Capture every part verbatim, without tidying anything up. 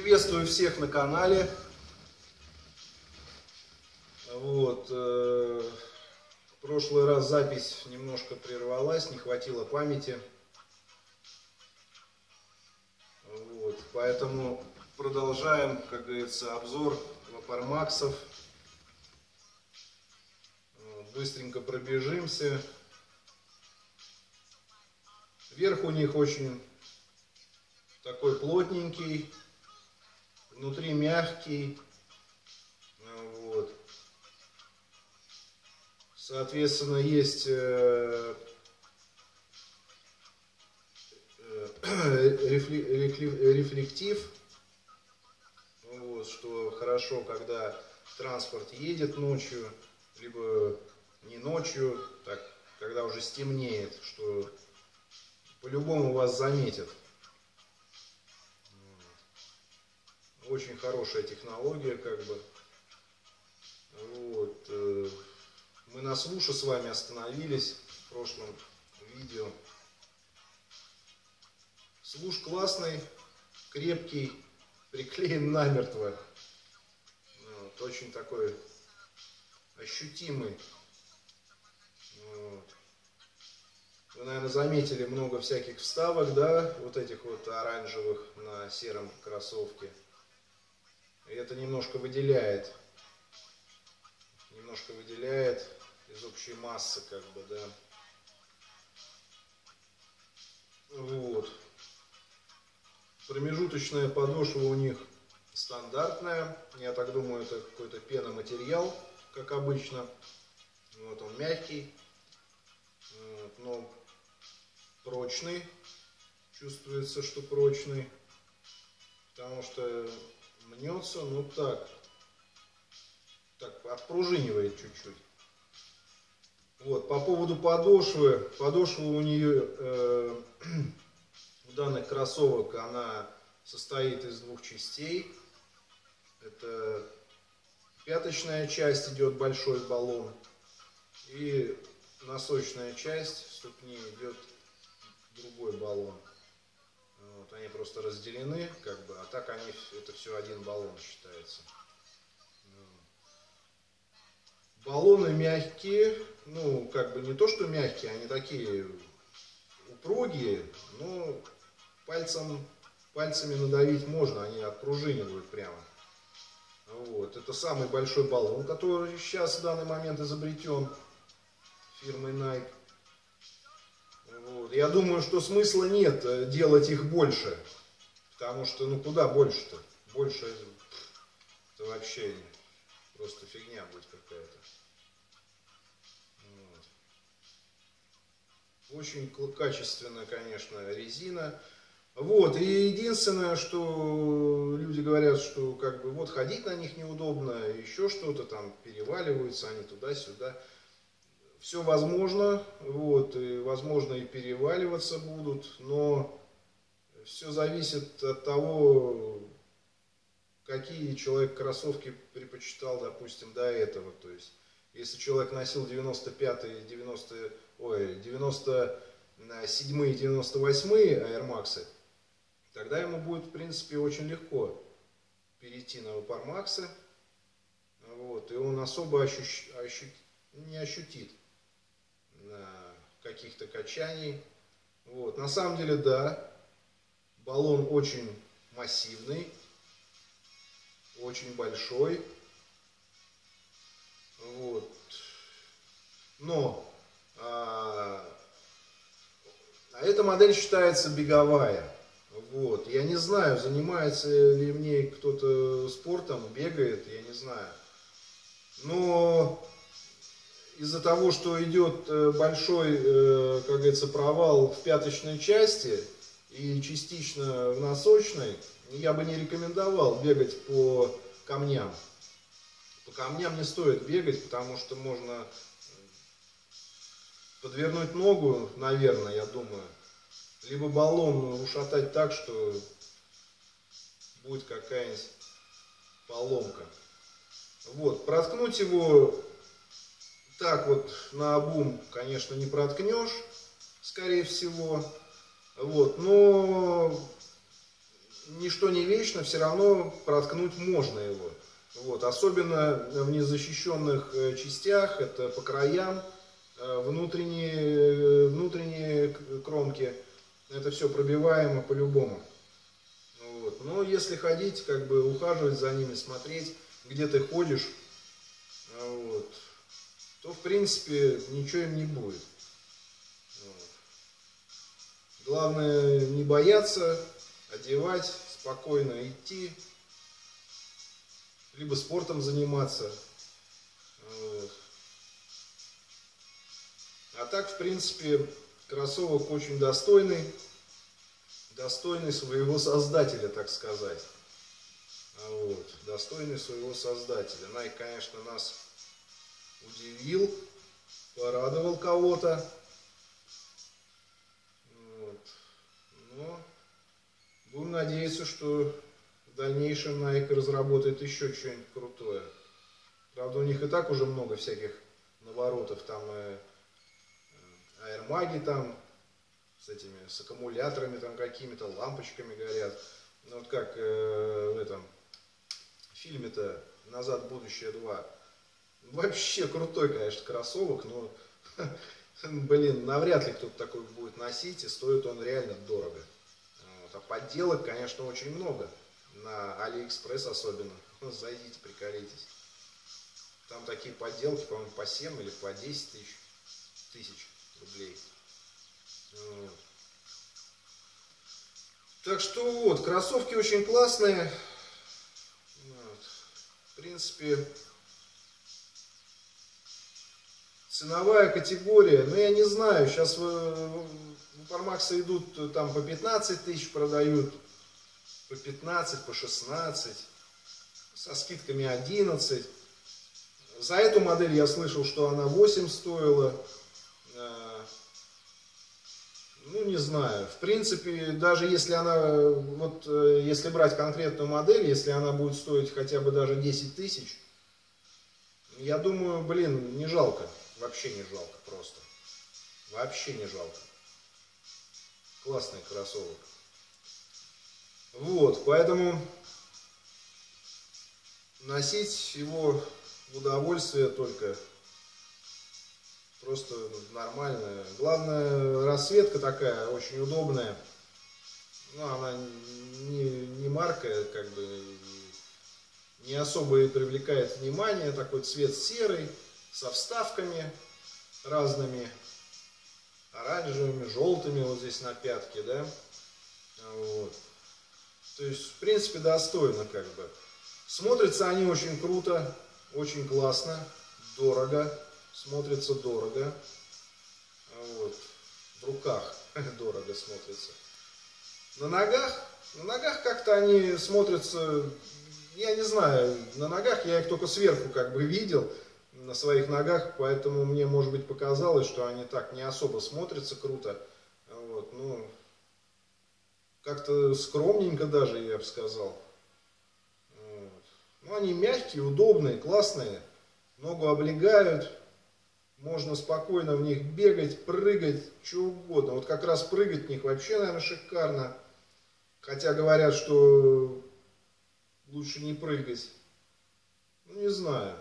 Приветствую всех на канале. Вот, э, в прошлый раз запись немножко прервалась, не хватило памяти. Вот, поэтому продолжаем, как говорится, обзор вапормаксов. Быстренько пробежимся. Верх у них очень такой плотненький, внутри мягкий. Вот. Соответственно, есть э, э, рефлектив, вот, что хорошо, когда транспорт едет ночью, либо не ночью, так, когда уже стемнеет, что по-любому вас заметят. Очень хорошая технология, как бы. Вот. Мы на свуше с вами остановились в прошлом видео. Свуш классный, крепкий, приклеен намертво. Вот. Очень такой ощутимый. Вот. Вы, наверное, заметили много всяких вставок, да, вот этих вот оранжевых на сером кроссовке. И это немножко выделяет, немножко выделяет из общей массы, как бы, да. Вот. Промежуточная подошва у них стандартная. Я так думаю, это какой-то пеноматериал, как обычно. Вот он мягкий, вот, но прочный. Чувствуется, что прочный, потому что мнется, ну так, так отпружинивает чуть-чуть. Вот, по поводу подошвы, подошва у нее э, в данных кроссовок, она состоит из двух частей. Это пяточная часть, идет большой баллон, и носочная часть ступни идет другой баллон. Вот, они просто разделены, как бы, а так они, это все один баллон считается. Баллоны мягкие, ну, как бы не то, что мягкие, они такие упругие, но пальцем, пальцами надавить можно, они отпружинивают прямо. Вот, это самый большой баллон, который сейчас в данный момент изобретен фирмой Nike. Вот. Я думаю, что смысла нет делать их больше, потому что, ну, куда больше-то? Больше это вообще просто фигня будет какая-то. Вот. Очень качественная, конечно, резина. Вот, и единственное, что люди говорят, что как бы вот ходить на них неудобно, еще что-то там, переваливаются они туда-сюда. Все возможно, вот, и возможно и переваливаться будут, но все зависит от того, какие человек кроссовки предпочитал, допустим, до этого. То есть, если человек носил девяносто пятые, девяносто, ой, девяносто седьмые, девяносто восьмые Air Max, тогда ему будет, в принципе, очень легко перейти на вапормаксы, вот, и он особо ощущ, ощу, не ощутит каких-то качаний. Вот. На самом деле, да, баллон очень массивный, очень большой. Вот. Но а, а эта модель считается беговая. Вот. Я не знаю, занимается ли мне кто-то спортом, бегает, я не знаю. Но из-за того, что идет большой, как говорится, провал в пяточной части и частично в носочной, я бы не рекомендовал бегать по камням. По камням не стоит бегать, потому что можно подвернуть ногу, наверное, я думаю. Либо баллон ушатать так, что будет какая-нибудь поломка. Вот, проткнуть его так вот наобум, конечно, не проткнешь, скорее всего. Вот, но ничто не вечно, все равно проткнуть можно его. Вот. Особенно в незащищенных частях, это по краям, внутренние, внутренние кромки, это все пробиваемо по-любому. Вот. Но если ходить, как бы ухаживать за ними, смотреть, где ты ходишь, вот, то в принципе ничего им не будет. Вот. Главное не бояться, одевать, спокойно идти, либо спортом заниматься. Вот. А так, в принципе, кроссовок очень достойный, достойный своего создателя, так сказать. Вот. Достойный своего создателя. Nike, конечно, нас удивил, порадовал кого-то. Вот. Но будем надеяться, что в дальнейшем Nike разработает еще что-нибудь крутое. Правда, у них и так уже много всяких наворотов. Там э, аэрмаги там с этими, с аккумуляторами там какими-то, лампочками горят. Ну вот как э, в этом фильме-то «Назад в будущее два». Вообще крутой, конечно, кроссовок, но, блин, навряд ли кто-то такой будет носить, и стоит он реально дорого. Вот. А подделок, конечно, очень много. На Алиэкспресс особенно. Зайдите, приколитесь. Там такие подделки, по-моему, по семь или по десять тысяч, тысяч рублей. Вот. Так что вот, кроссовки очень классные. Вот. В принципе, ценовая категория, ну я не знаю, сейчас в Вапормаксе идут там по пятнадцать тысяч продают, по пятнадцать, по шестнадцать, со скидками одиннадцать. За эту модель я слышал, что она восемь стоила. Ну, не знаю. В принципе, даже если она, вот, если брать конкретную модель, если она будет стоить хотя бы даже десять тысяч, я думаю, блин, не жалко. Вообще не жалко просто. Вообще не жалко. Классный кроссовок. Вот, поэтому носить его в удовольствие только. Просто нормальная. Главное, расцветка такая, очень удобная. Ну, она не, не марка, как бы, не особо и привлекает внимание. Такой цвет серый, со вставками разными, оранжевыми, желтыми вот здесь на пятке, да. Вот. То есть, в принципе, достойно, как бы. Смотрятся они очень круто, очень классно, дорого. Смотрится дорого. Вот. В руках дорого смотрится. На ногах, на ногах как-то они смотрятся, я не знаю, на ногах я их только сверху как бы видел, на своих ногах, поэтому мне, может быть, показалось, что они так не особо смотрятся круто. Вот. Ну, как-то скромненько даже, я бы сказал. Вот. Ну, они мягкие, удобные, классные, ногу облегают. Можно спокойно в них бегать, прыгать, что угодно. Вот как раз прыгать в них вообще, наверное, шикарно. Хотя говорят, что лучше не прыгать. Ну, не знаю.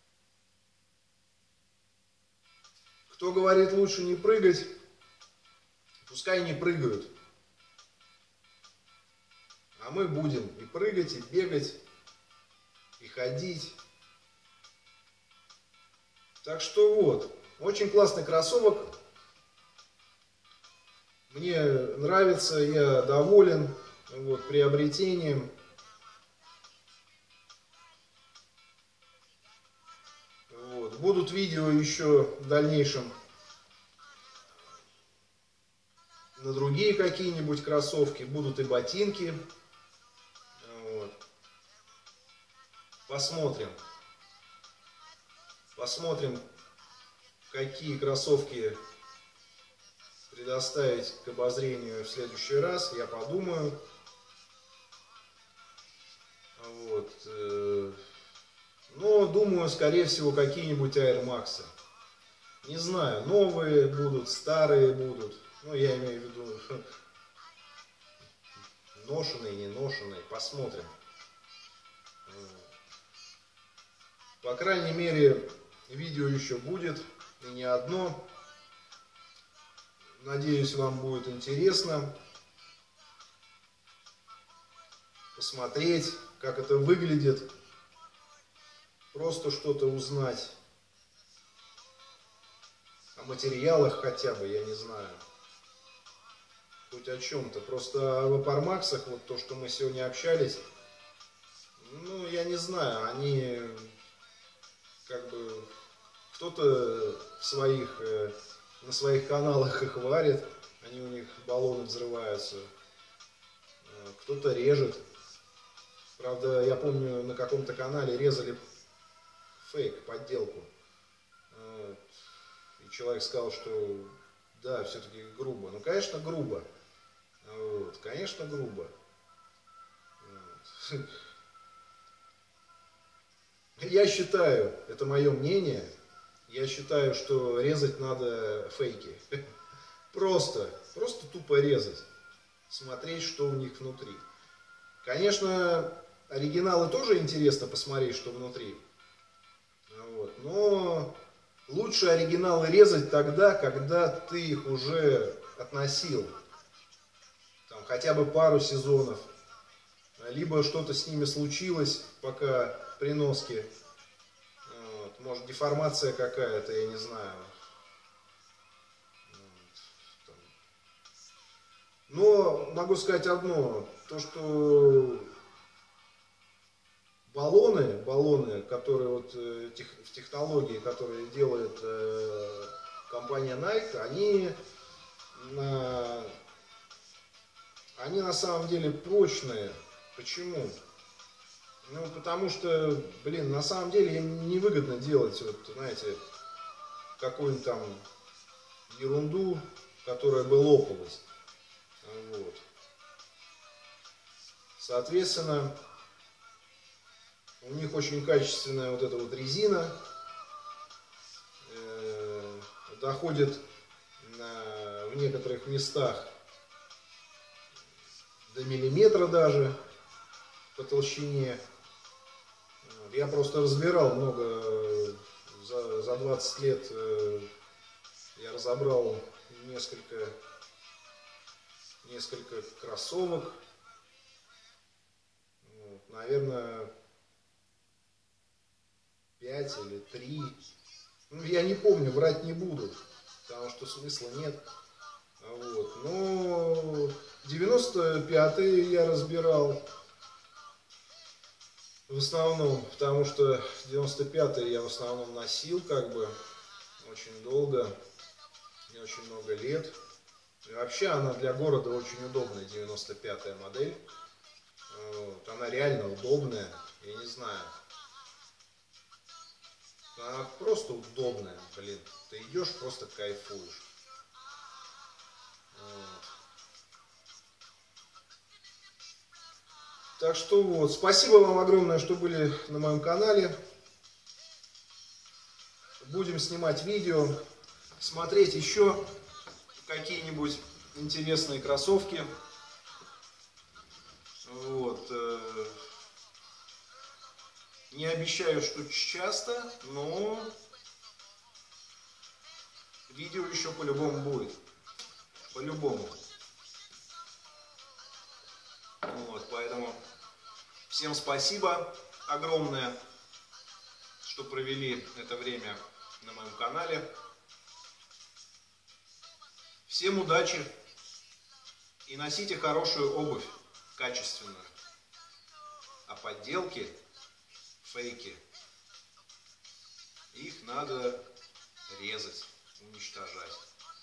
Кто говорит, лучше не прыгать, пускай не прыгают. А мы будем и прыгать, и бегать, и ходить. Так что вот, очень классный кроссовок, мне нравится, я доволен вот, приобретением. Вот. Будут видео еще в дальнейшем на другие какие-нибудь кроссовки, будут и ботинки. Вот. Посмотрим. Посмотрим, какие кроссовки предоставить к обозрению в следующий раз. Я подумаю. Вот. Но думаю, скорее всего, какие-нибудь Air Max. Не знаю, новые будут, старые будут. Ну, я имею в виду ношеный, не ношеный, посмотрим. По крайней мере, видео еще будет, и не одно. Надеюсь, вам будет интересно посмотреть, как это выглядит, просто что-то узнать о материалах хотя бы, я не знаю, хоть о чем-то. Просто об Апармаксах, вот то, что мы сегодня общались, ну, я не знаю, они как бы, кто-то в своих, на своих каналах их варит, они у них баллоны взрываются, кто-то режет. Правда, я помню, на каком-то канале резали фейк, подделку. И человек сказал, что да, все-таки грубо. Ну, конечно, грубо. Вот, конечно, грубо. Вот. Я считаю, это мое мнение, я считаю, что резать надо фейки. Просто, просто тупо резать. Смотреть, что у них внутри. Конечно, оригиналы тоже интересно посмотреть, что внутри. Вот. Но лучше оригиналы резать тогда, когда ты их уже относил. Там, хотя бы пару сезонов. Либо что-то с ними случилось, пока при носке. Вот. Может, деформация какая-то, я не знаю. Вот. Но могу сказать одно. То, что баллоны, баллоны, которые вот тех, в технологии, которые делает э, компания Nike, они на, они на самом деле прочные. Почему? Ну, потому что, блин, на самом деле им невыгодно делать, вот, знаете, какую-нибудь там ерунду, которая бы лопалась. Вот. Соответственно, у них очень качественная вот эта вот резина, э, доходит на, в некоторых местах до миллиметра даже по толщине. Я просто разбирал много, за, за двадцать лет э, я разобрал несколько, несколько кроссовок. Вот, наверное, пять или три. Ну, я не помню, врать не буду, потому что смысла нет. Вот. Но девяносто пятые я разбирал в основном, потому что девяносто пятые я в основном носил как бы очень долго, не очень много лет. И вообще она для города очень удобная, девяносто пятая модель. Вот. Она реально удобная, я не знаю. Она просто удобная, блин. Ты идешь, просто кайфуешь. Вот. Так что вот, спасибо вам огромное, что были на моем канале. Будем снимать видео, смотреть еще какие-нибудь интересные кроссовки. Вот. Не обещаю, что часто, но видео еще по-любому будет. По-любому. Вот, поэтому всем спасибо огромное, что провели это время на моем канале. Всем удачи и носите хорошую обувь, качественную. А подделки, фейки, их надо резать, уничтожать.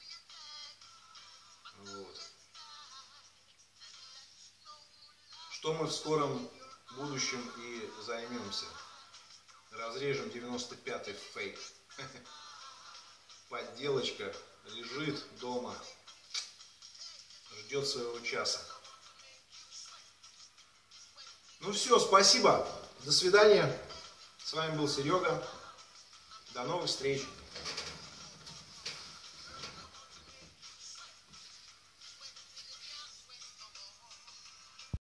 Вот. Что мы в скором будущем и займемся. Разрежем девяносто пятый фейк. Подделочка лежит дома, ждет своего часа. Ну все, спасибо. До свидания. С вами был Серега. До новых встреч.